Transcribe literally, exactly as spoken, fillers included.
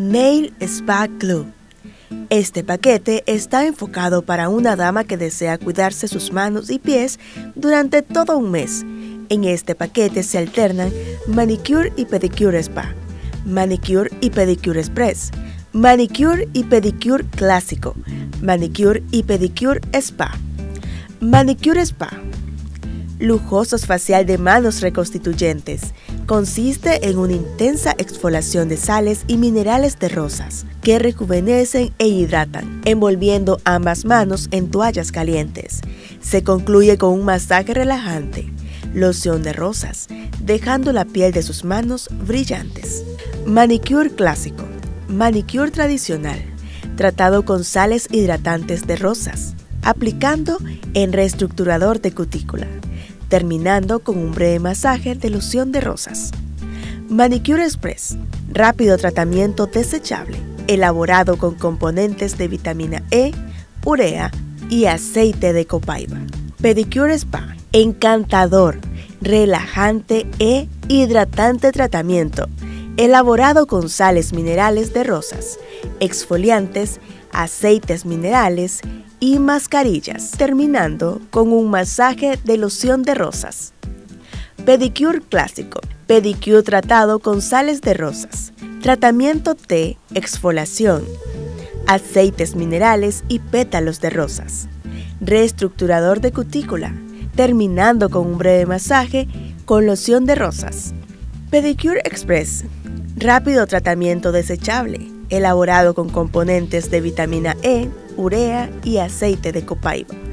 Nail Spa Club. Este paquete está enfocado para una dama que desea cuidarse sus manos y pies durante todo un mes. En este paquete se alternan Manicure y Pedicure Spa, Manicure y Pedicure Express, Manicure y Pedicure Clásico, Manicure y Pedicure Spa. Manicure Spa. Lujosos facial de manos reconstituyentes. Consiste en una intensa exfoliación de sales y minerales de rosas que rejuvenecen e hidratan, envolviendo ambas manos en toallas calientes. Se concluye con un masaje relajante, loción de rosas, dejando la piel de sus manos brillantes. Manicure Clásico. Manicure tradicional, tratado con sales hidratantes de rosas, aplicando en reestructurador de cutícula, terminando con un breve masaje de loción de rosas. Manicure Express, rápido tratamiento desechable, elaborado con componentes de vitamina E, urea y aceite de copaiba. Pedicure Spa, encantador, relajante e hidratante tratamiento, elaborado con sales minerales de rosas, exfoliantes, aceites minerales y mascarillas, terminando con un masaje de loción de rosas. Pedicure Clásico, pedicure tratado con sales de rosas, tratamiento de exfoliación, aceites minerales y pétalos de rosas, reestructurador de cutícula, terminando con un breve masaje con loción de rosas. Pedicure Express, rápido tratamiento desechable, elaborado con componentes de vitamina E, urea y aceite de copaiba.